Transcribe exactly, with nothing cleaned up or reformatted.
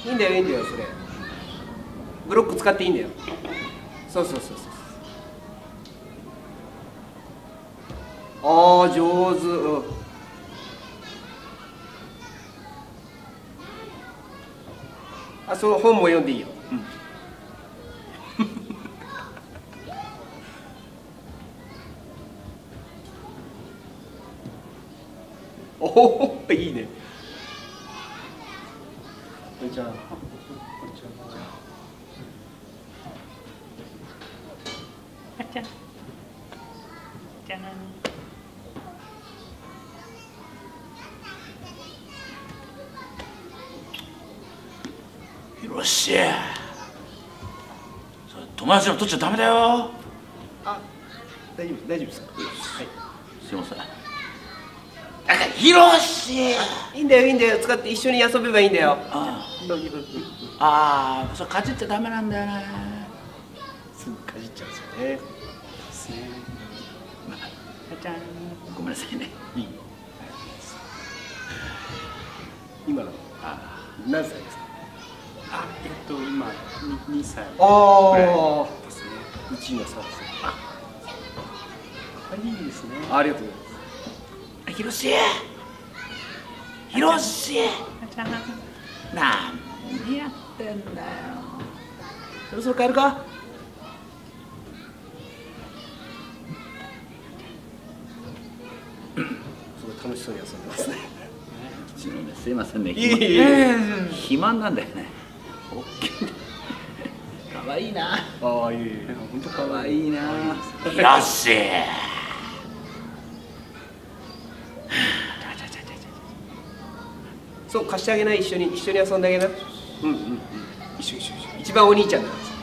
いいんだよいいんだよそれ。ブロック使っていいんだよ。そうそうそうそう。ああ上手、うん、あその本も読んでいいよ、うん、おおいいね。こんにちは。こんにちは。 あちゃん。じゃん。 ひろし、それ友達の取っちゃダメだよ。 あ、大丈夫大丈夫ですか。はい。 すいません。だからひろし。 いいんだよいいんだよ、使って一緒に遊べばいいんだよ。 ああ、それかじっちゃダメなんだよね。 すぐかじっちゃうんですよね。ですね。 まあ、じゃん。ごめんなさいね。いい。 今のあ何歳ですか。 あ、えっと今にさい。 ああですね。 うちのさんですね。 可愛いですね。 ありがとうございます。 ひろし。ひろし。 あちゃん。 何やってんだよ。そろそろ帰るか。 すごい楽しそうに遊んでますね。 うちのね、すいませんね。 いえいえ。 肥満なんだよね。大きい。可愛いな。 ああいえいえ。本当可愛いな。 いひろし。 そう貸してあげない、一緒に一緒に遊んであげな。うんうんうん。一緒一緒一緒。一番お兄ちゃんなんです。